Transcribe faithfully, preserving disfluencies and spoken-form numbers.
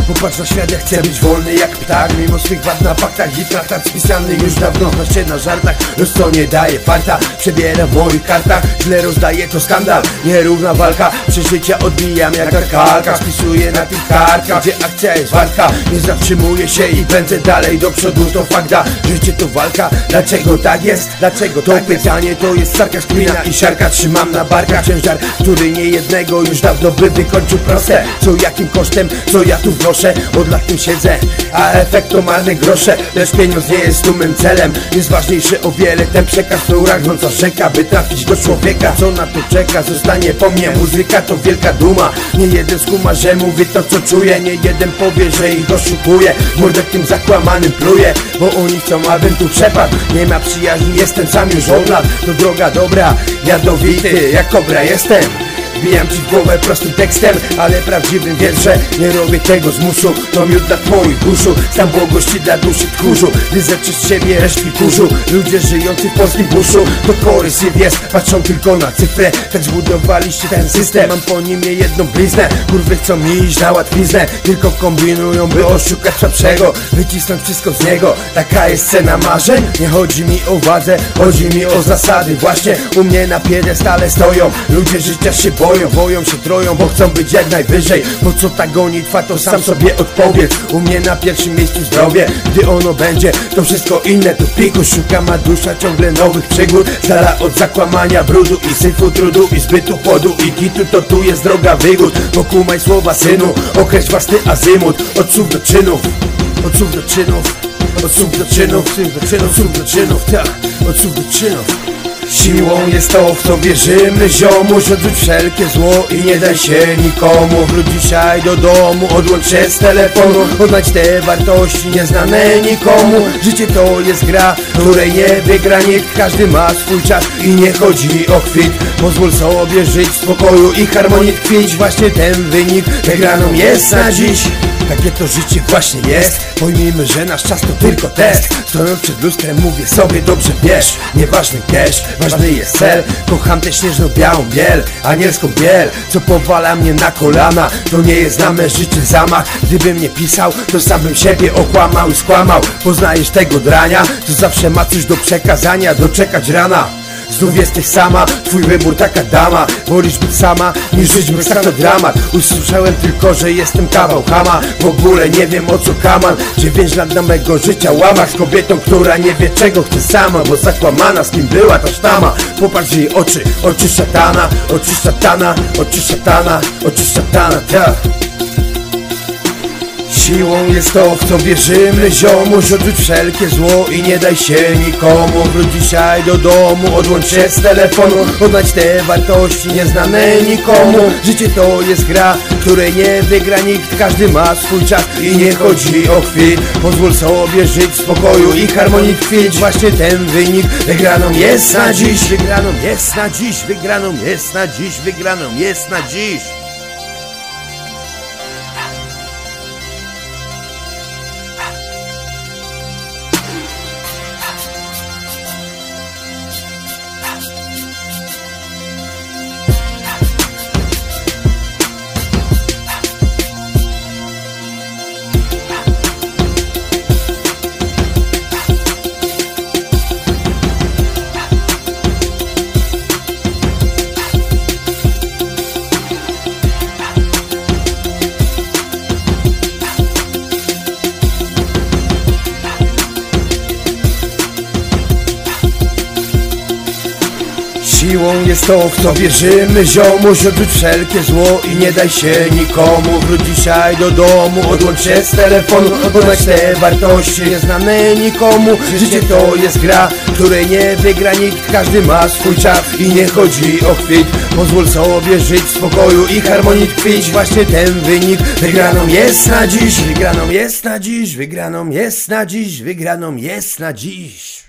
Popatrz na świat, ja chcę być wolny jak ptak. Mimo swych wad na faktach i traktat spisany już dawno. Znasz się na żartach, lecz to nie daje farta. Przebiera w moich kartach, źle rozdaje to skandal. Nierówna walka, przeżycia odbijam jak arkalka. Spisuję na tych kartkach, gdzie akcja jest walka. Nie zatrzymuję się i pędzę dalej do przodu, to fakta. Życie to walka, dlaczego tak jest? Dlaczego to tak pytanie jest? To jest sarkazm, kpina i siarka. Trzymam na barkach ciężar, który nie jednego już dawno by wykończył. Proste, co jakim kosztem, co ja tu wnoszę. Od lat tym siedzę, a efekt to marne grosze. Lecz pieniądz nie jest tu mym celem. Jest ważniejszy o wiele ten przekaz, to rażąca rzeka, by trafić do człowieka. Co na to czeka, zostanie po mnie. Muzyka to wielka duma. Nie jeden skuma, że mówi to co czuje. Nie jeden powie, że ich oszukuje. Mordę tym zakłamanym pluje, bo oni chcą, abym tu przepadł. Nie ma przyjaźni, jestem sam już od lat. To droga dobra, jadowity jak kobra jestem. Wbijam ci w głowę prostym tekstem, ale prawdziwym wiersze. Nie robię tego z musu, to miód dla twoich uszu. Stan błogości dla duszy tchórzu, gdy zeprzesz z siebie resztki kurzu. Ludzie żyjący w polskim buszu to korysyw jest, patrzą tylko na cyfrę. Tak zbudowaliście ten system, mam po nim nie jedną bliznę. Kurwy chcą mi iść na łatwiznę, tylko kombinują, by oszukać słabszego, wycisnąć wszystko z niego. Taka jest cena marzeń, nie chodzi mi o władzę, chodzi mi o zasady. Właśnie u mnie na piedestale stoją ludzie, życia się boją. Boją się troją, bo chcą być jak najwyżej. Po co ta gonitwa, to sam sobie odpowiedz. U mnie na pierwszym miejscu zdrowie. Gdy ono będzie, to wszystko inne tu piku. Szuka ma dusza ciągle nowych przygód. Z dala od zakłamania, brudu i syfu, trudu i zbytu, płodu i kitu. To tu jest droga wygód. Pokumaj słowa synu, określ własny azymut. Od słów do czynów, od słów do czynów, od słów do czynów, od słów do czynów, tak, od słów do czynów. Siłą jest to, w co wierzymy, ziomuś. Odrzuć wszelkie zło i nie daj się nikomu. Wróć dzisiaj do domu, odłącz się z telefonu. Odnajdź te wartości nieznane nikomu. Życie to jest gra, której nie wygra nikt. Każdy ma swój czas i nie chodzi o kwit. Pozwól sobie żyć w spokoju i harmonii tkwić. Właśnie ten wynik wygraną jest na dziś. Takie to życie właśnie jest. Pojmijmy, że nasz czas to tylko test. Stojąc przed lustrem mówię sobie, dobrze wiesz, nieważny cash, ważny jest cel. Kocham tę śnieżno-białą biel, anielską biel, co powala mnie na kolana. To nie jest na me życie zamach. Gdybym nie pisał, to sam bym siebie okłamał i skłamał. Poznajesz tego drania, to zawsze ma coś do przekazania. Doczekać rana, znów jesteś sama, twój wybór taka dama. Wolisz być sama, niż żyć bez to dramat. Usłyszałem tylko, że jestem kawał chama. W ogóle nie wiem o co kaman. Dziewięć lat na mego życia łamach. Z kobietą, która nie wie czego chce sama, bo zakłamana, z kim była ta sztama. Popatrz jej oczy, oczy szatana, oczy szatana, oczy szatana, oczy szatana, tak. Siłą jest to, w co wierzymy, ziomuś. Odrzuć wszelkie zło i nie daj się nikomu. Wróć dzisiaj do domu, odłącz się z telefonu. Odnajdź te wartości nieznane nikomu. Życie to jest gra, której nie wygra nikt. Każdy ma swój czas i nie chodzi o kwit. Pozwól sobie żyć w spokoju i harmonii tkwić. Właśnie ten wynik wygraną jest na dziś. Wygraną jest na dziś, wygraną jest na dziś, wygraną jest na dziś. Siłą jest to, w co wierzymy, ziomuś. Odrzuć wszelkie zło i nie daj się nikomu. Wróć dzisiaj do domu, odłącz się z telefonu. Odnajdź te wartości nieznane nikomu. Życie to jest gra, której nie wygra nikt. Każdy ma swój czas i nie chodzi o kwit. Pozwól sobie żyć w spokoju i harmonii tkwić. Właśnie ten wynik wygraną jest na dziś. Wygraną jest na dziś, wygraną jest na dziś, wygraną jest na dziś.